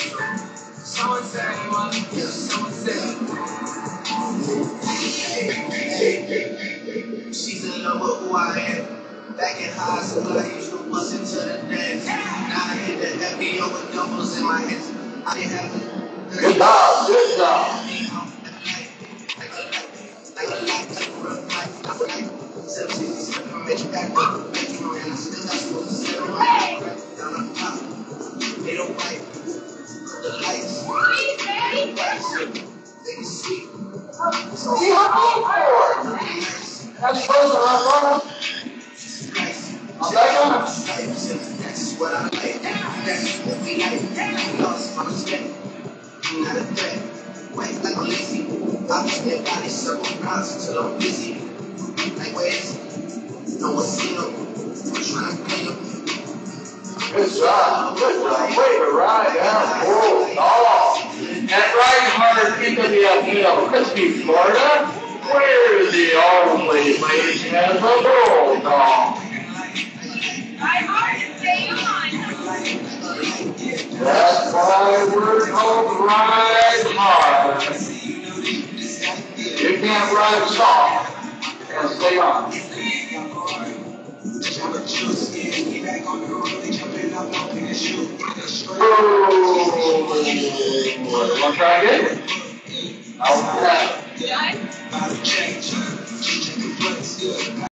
Someone said, yeah, someone said. She's in love with who I am. Back in high school, I used to bust into the dance. Now I hit the FBO with doubles in my hands. I didn't have it. Good job, good job. They don't bite. The lights. They can see. So That's supposed to run. I'll back on. that's what I like. That's what we like. Lost my respect. Not a threat. Wait like I'm lazy. I just their body circle rounds until I'm busy. Like where's no one's seen them. I'm trying to clean them. Good job, good job. Way to ride down Bulldog. At RIDE HARD NWFL, Crestview, Florida, where the only place has a Bulldog. RIDE HARD and stay on. That's why we're called RIDE HARD. You can't ride soft and stay on. Want to try again? I'll